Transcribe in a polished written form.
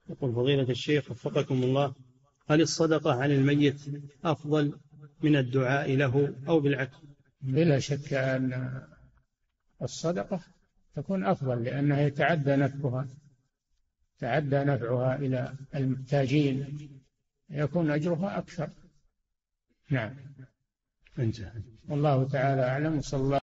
يقول فضيلة الشيخ وفقكم الله، هل الصدقة عن الميت أفضل من الدعاء له أو بالعكس؟ بلا شك أن الصدقة تكون أفضل، لأنها يتعدى نفعها إلى المحتاجين، يكون أجرها أكثر. نعم. انتهى. والله تعالى أعلم، وصلى الله